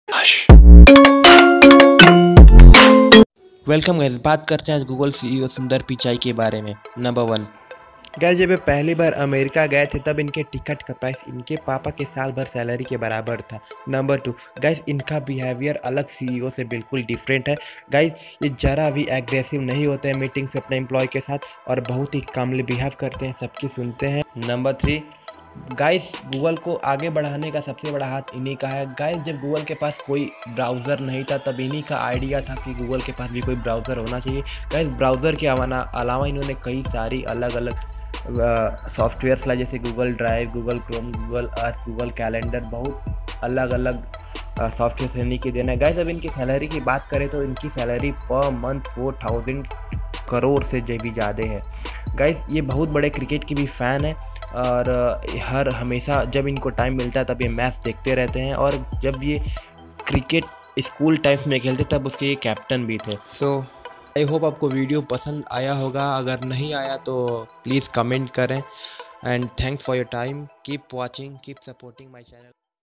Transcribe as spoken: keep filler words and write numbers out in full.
Welcome guys, बात करते हैं आज गूगल सीईओ सुंदर पिचाई के बारे में। नंबर वन गाइस, जब ये पहली बार अमेरिका गए थे तब इनके टिकट का प्राइस इनके पापा के साल भर सैलरी के बराबर था। नंबर टू गाइस, इनका बिहेवियर अलग सीईओ से बिल्कुल डिफरेंट है। गाइस, ये जरा भी एग्रेसिव नहीं होते हैं मीटिंग से अपने एम्प्लॉय के साथ और बहुत ही कामली बिहेव करते हैं, सबकी सुनते हैं। नंबर थ्री गाइस, गूगल को आगे बढ़ाने का सबसे बड़ा हाथ इन्हीं का है। गाइस, जब गूगल के पास कोई ब्राउज़र नहीं था तब इन्हीं का आइडिया था कि गूगल के पास भी कोई ब्राउज़र होना चाहिए। गाइस, ब्राउज़र के अलावा इन्होंने कई सारी अलग अलग सॉफ्टवेयर्स लाए, जैसे Google Drive, Google Chrome, Google Earth, Google Calendar, बहुत अलग अलग सॉफ्टवेयर इन्हीं के देना है। गाइस, अब इनकी सैलरी की बात करें तो इनकी salary per month four thousand crore से भी ज़्यादा है। गाइस, ये बहुत बड़े क्रिकेट के भी फ़ैन है और हर हमेशा जब इनको टाइम मिलता है तब ये मैच देखते रहते हैं, और जब ये क्रिकेट स्कूल टाइम्स में खेलते तब उसके ये कैप्टन भी थे। सो आई होप आपको वीडियो पसंद आया होगा। अगर नहीं आया तो प्लीज़ कमेंट करें। And thanks for your time. Keep watching, keep supporting my channel.